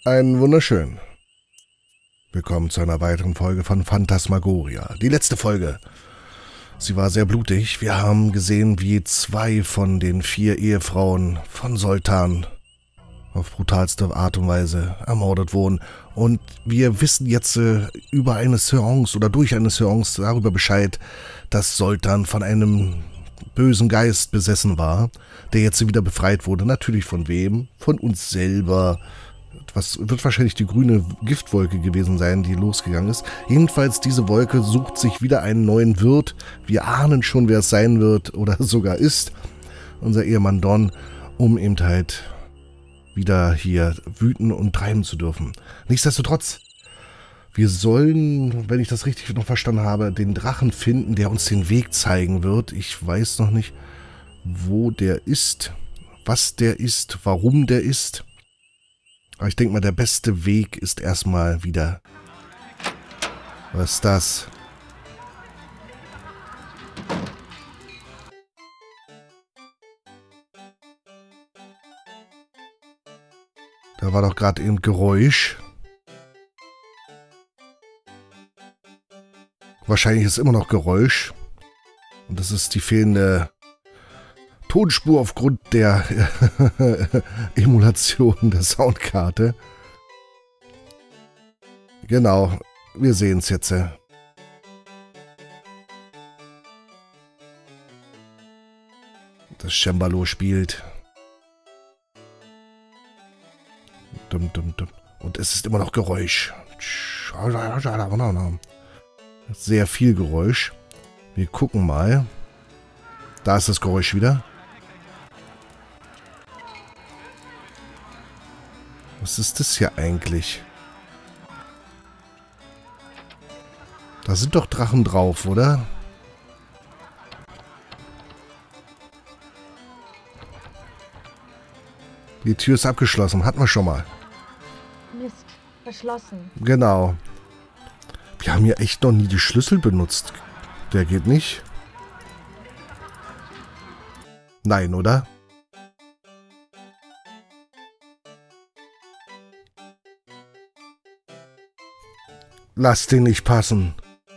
Einen wunderschönen. Willkommen zu einer weiteren Folge von Phantasmagoria. Die letzte Folge. Sie war sehr blutig. Wir haben gesehen, wie 2 von den 4 Ehefrauen von Sultan auf brutalste Art und Weise ermordet wurden. Und wir wissen jetzt über eine Seance oder durch eine Seance darüber Bescheid, dass Sultan von einem bösen Geist besessen war, der jetzt wieder befreit wurde. Natürlich von wem? Von uns selber. Was wird wahrscheinlich die grüne Giftwolke gewesen sein, die losgegangen ist. Jedenfalls, diese Wolke sucht sich wieder einen neuen Wirt. Wir ahnen schon, wer es sein wird oder sogar ist. Unser Ehemann Don, um eben halt wieder hier wüten und treiben zu dürfen. Nichtsdestotrotz, wir sollen, wenn ich das richtig noch verstanden habe, den Drachen finden, der uns den Weg zeigen wird. Ich weiß noch nicht, wo der ist, was der ist, warum der ist. Aber ich denke mal, der beste Weg ist erstmal wieder... Was ist das? Da war doch gerade ein Geräusch. Wahrscheinlich ist immer noch Geräusch. Und das ist die fehlende Tonspur aufgrund der Emulation der Soundkarte. Genau, wir sehen es jetzt. Das Cembalo spielt. Und es ist immer noch Geräusch. Sehr viel Geräusch. Wir gucken mal. Da ist das Geräusch wieder. Was ist das hier eigentlich? Da sind doch Drachen drauf, oder? Die Tür ist abgeschlossen. Hatten wir schon mal. Mist, verschlossen. Genau. Wir haben hier echt noch nie die Schlüssel benutzt. Der geht nicht. Nein, oder? Lass den nicht passen.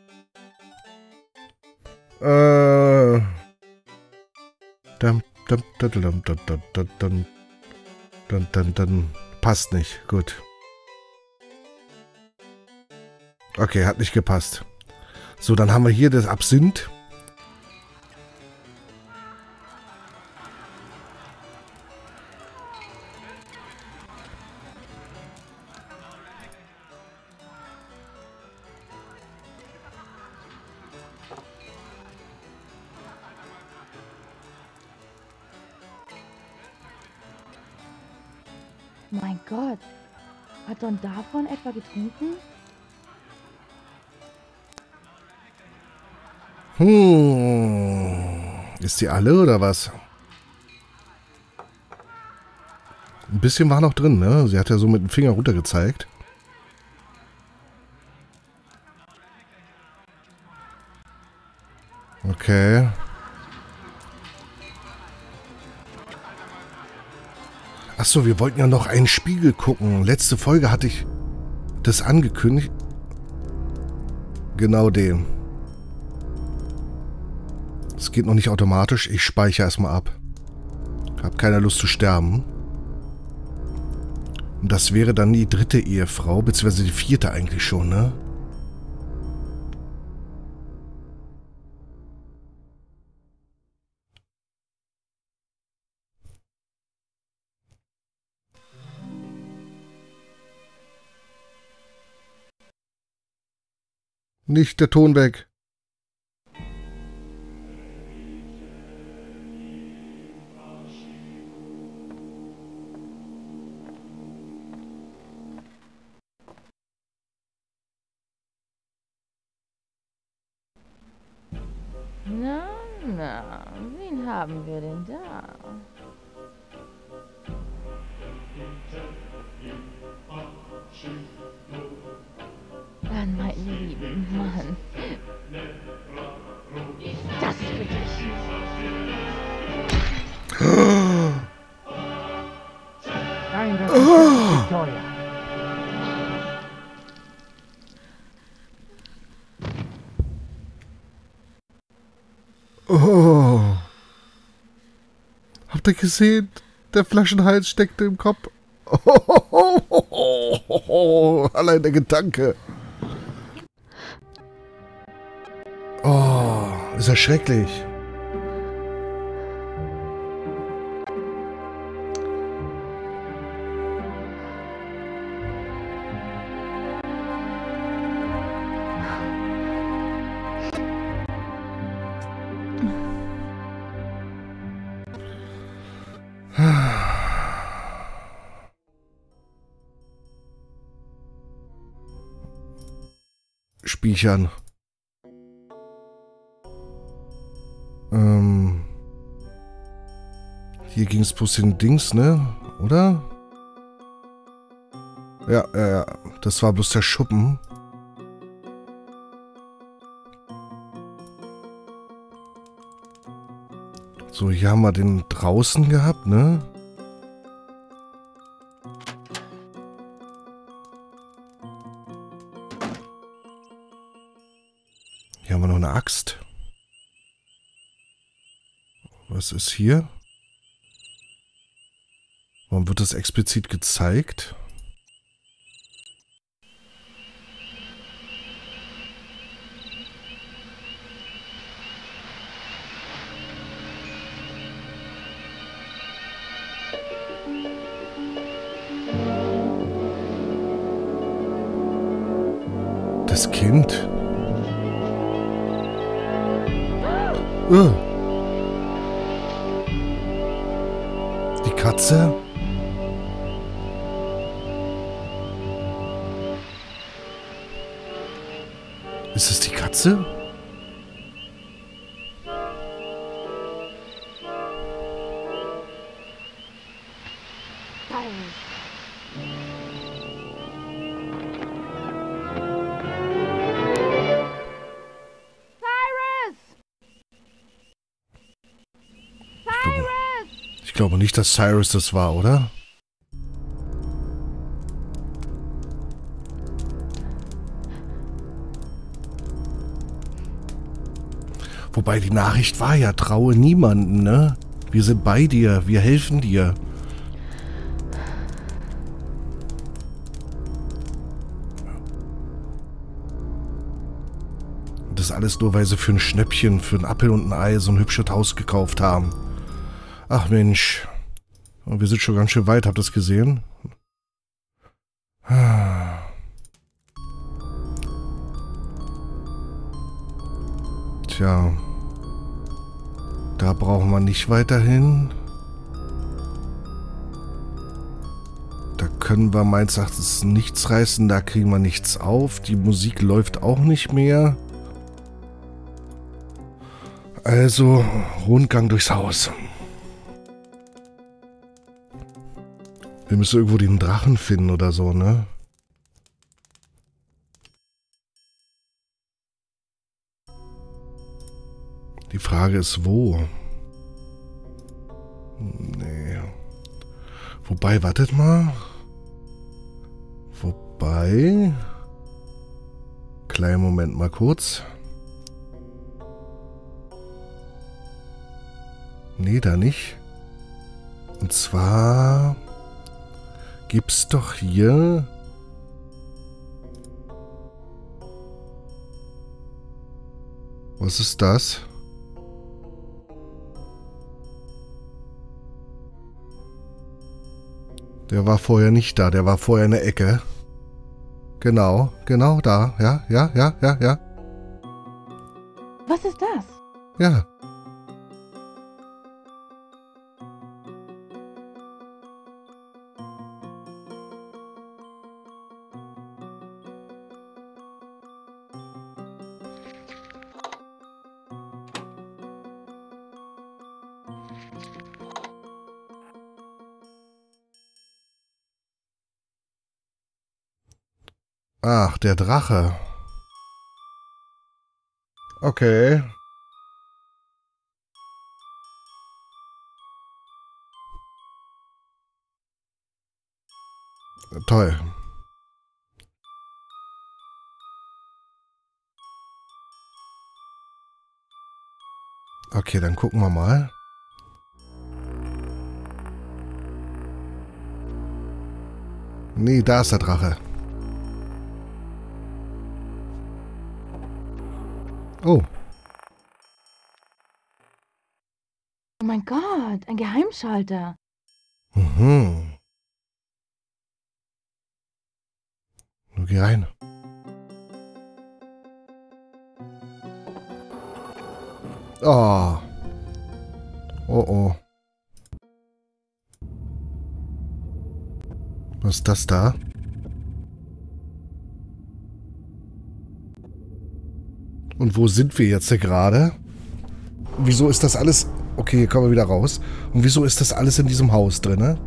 Dann passt nicht. Gut. Okay, hat nicht gepasst. So, dann haben wir hier das Absinth. Mein Gott, hat Don davon etwa getrunken? Ist die alle oder was? Ein bisschen war noch drin, ne? Sie hat ja so mit dem Finger runter gezeigt. Okay. Achso, wir wollten ja noch einen Spiegel gucken. Letzte Folge hatte ich das angekündigt. Genau den. Es geht noch nicht automatisch. Ich speichere erstmal ab. Ich habe keine Lust zu sterben. Und das wäre dann die 3. Ehefrau, beziehungsweise die 4. eigentlich schon, ne? Nicht der Ton weg. Na, wen haben wir denn da? An meinen lieben Mann. Das ist für dich. Nein, das ist Victoria. Oh. Habt ihr gesehen? Der Flaschenhals steckte im Kopf. Oh. Allein der Gedanke. Oh, ist ja schrecklich. Spiechern. Hier ging es bloß in Dings, ne? Oder? Ja. Das war bloß der Schuppen. So, hier haben wir den draußen gehabt, ne? Hier haben wir noch eine Axt. Was ist hier? Warum wird das explizit gezeigt? Das Kind. Die Katze? Ist es die Katze? Ich glaube nicht, dass Cyrus das war, oder? Wobei die Nachricht war ja, traue niemanden, ne? Wir sind bei dir, wir helfen dir. Das alles nur, weil sie für ein Schnäppchen, für ein Appel und ein Ei so ein hübsches Haus gekauft haben. Ach Mensch. Wir sind schon ganz schön weit, habt ihr das gesehen? Tja. Da brauchen wir nicht weiter hin. Da können wir meines Erachtens nichts reißen, da kriegen wir nichts auf. Die Musik läuft auch nicht mehr. Also, Rundgang durchs Haus. Wir müssen irgendwo den Drachen finden oder so, ne? Die Frage ist, wo? Nee. Wobei, wartet mal. Wobei... Kleinen Moment mal kurz. Nee, da nicht. Und zwar... Gibt's doch hier... Was ist das? Der war vorher nicht da, der war vorher in der Ecke. Genau da. Ja. Was ist das? Ja. Ach, der Drache. Okay. Toll. Okay, dann gucken wir mal. Nee, da ist der Drache. Oh. Oh mein Gott, ein Geheimschalter. Mhm. Nur geh rein. Oh. Oh oh. Was ist das da? Und wo sind wir jetzt gerade? Wieso ist das alles... Okay, hier kommen wir wieder raus. Und wieso ist das alles in diesem Haus drin, ne?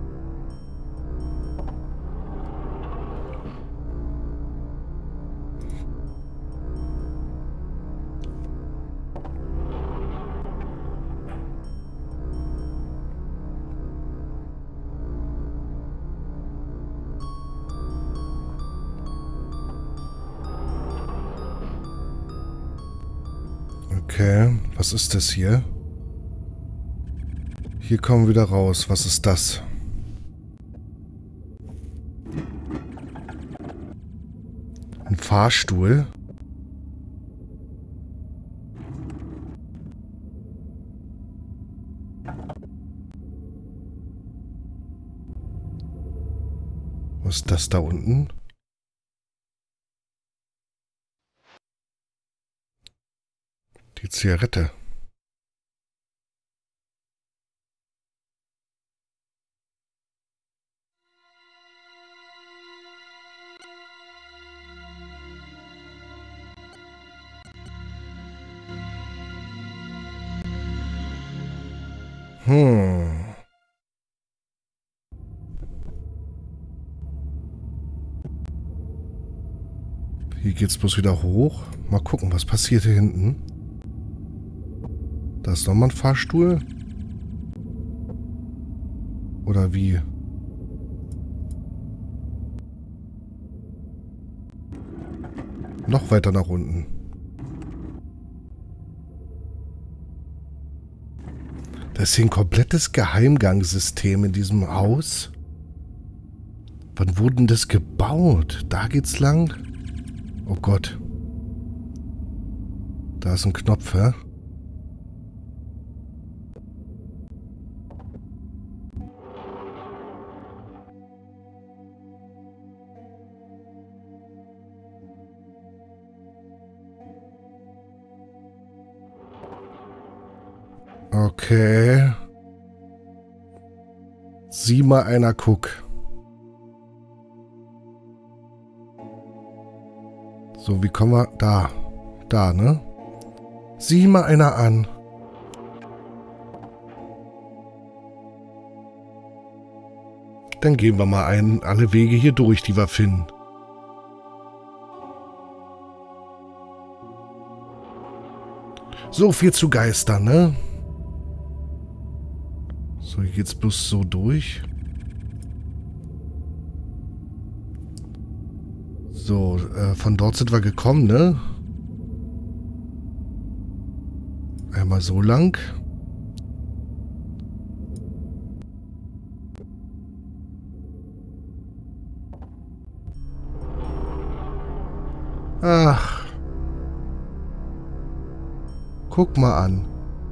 Okay, was ist das hier? Hier kommen wir wieder raus. Was ist das? Ein Fahrstuhl? Was ist das da unten? Die Zigarette. Hier geht's bloß wieder hoch. Mal gucken, was passiert hier hinten. Da ist nochmal ein Fahrstuhl. Oder wie? Noch weiter nach unten. Das ist hier ein komplettes Geheimgangssystem in diesem Haus. Wann wurde denn das gebaut? Da geht's lang. Oh Gott. Da ist ein Knopf, hä? Okay. Sieh mal einer, guck. So, wie kommen wir... Da. Da, ne? Sieh mal einer an. Dann gehen wir mal alle Wege hier durch, die wir finden. So viel zu Geistern, ne? So, hier geht's bloß so durch. So, von dort sind wir gekommen, ne? Einmal so lang. Ach. Guck mal an.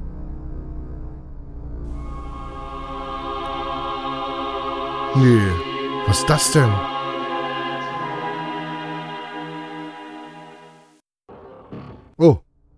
Nee. Was ist das denn? Oh.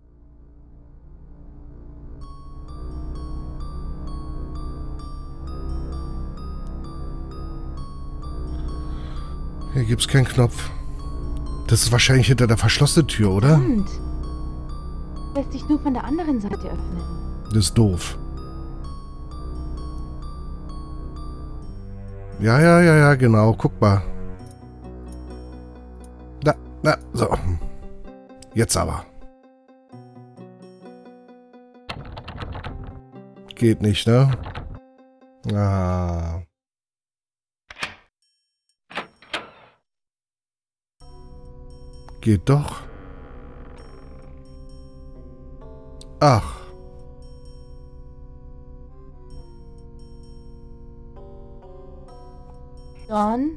Hier gibt's keinen Knopf. Das ist wahrscheinlich hinter der verschlossenen Tür, oder? Und lässt sich nur von der anderen Seite öffnen. Das ist doof. Ja, genau. Guck mal. Na, so. Jetzt aber. Geht nicht, ne? Ah. Geht doch. Ach. Don?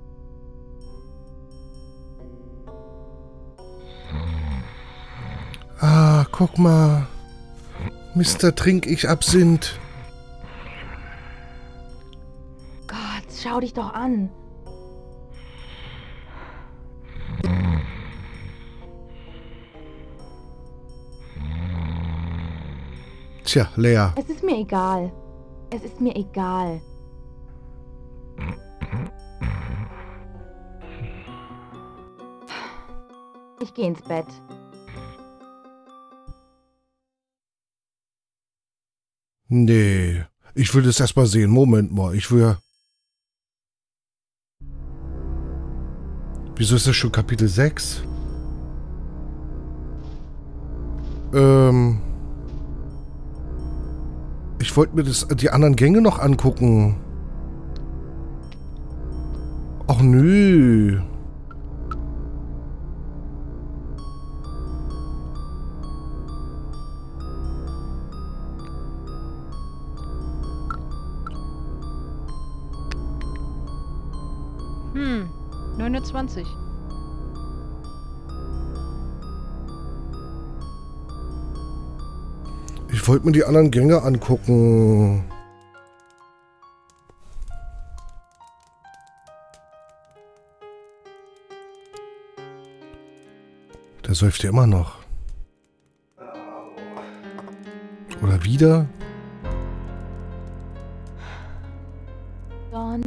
Ah, guck mal. Mr. Trink ich Absinth. Gott, schau dich doch an. Tja, Lea. Es ist mir egal. Es ist mir egal. Ich gehe ins Bett. Nee, ich will das erstmal sehen. Moment mal, ich will... Wieso ist das schon Kapitel 6? Ich wollte mir die anderen Gänge noch angucken. Ach nö. Hm, 9:20 Uhr. Ich wollte mir die anderen Gänge angucken. Der säuft ja immer noch. Oder wieder? Don?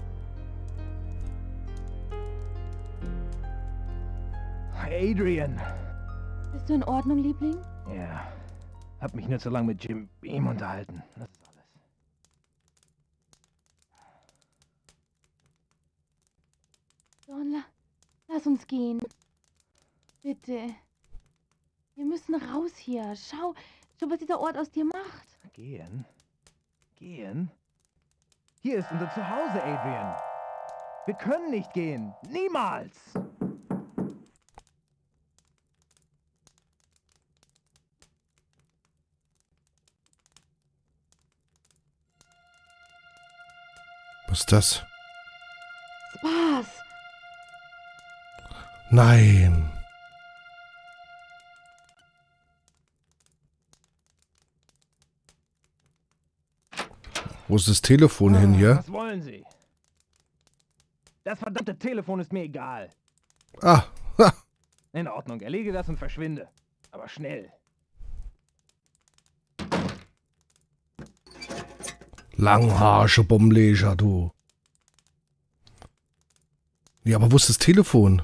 Adrian. Bist du in Ordnung, Liebling? Ja. Hab mich nur zu lange mit Jim Beam unterhalten. Das ist alles. Don, lass uns gehen. Bitte. Wir müssen raus hier. Schau, was dieser Ort aus dir macht. Gehen? Gehen? Hier ist unser Zuhause, Adrian. Wir können nicht gehen. Niemals! Was ist das? Spaß. Nein. Wo ist das Telefon hin hier? Was wollen Sie? Das verdammte Telefon ist mir egal. Ah, ha. In Ordnung, erlege das und verschwinde. Aber schnell. Langharsche Bombleger, du. Ja, aber wo ist das Telefon?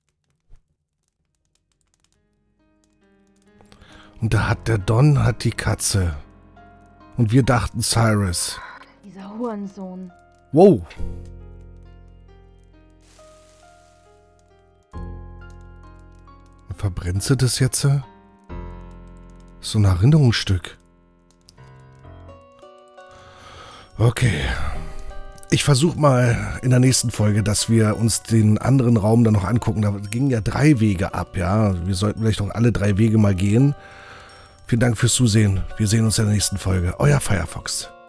Und da hat der Don hat die Katze. Und wir dachten Cyrus. Dieser Hurensohn. Wow. Verbrennt sie das jetzt? So ein Erinnerungsstück. Okay. Ich versuche mal in der nächsten Folge, dass wir uns den anderen Raum dann noch angucken. Da gingen ja 3 Wege ab, ja. Wir sollten vielleicht auch alle 3 Wege mal gehen. Vielen Dank fürs Zusehen. Wir sehen uns in der nächsten Folge. Euer Firefox.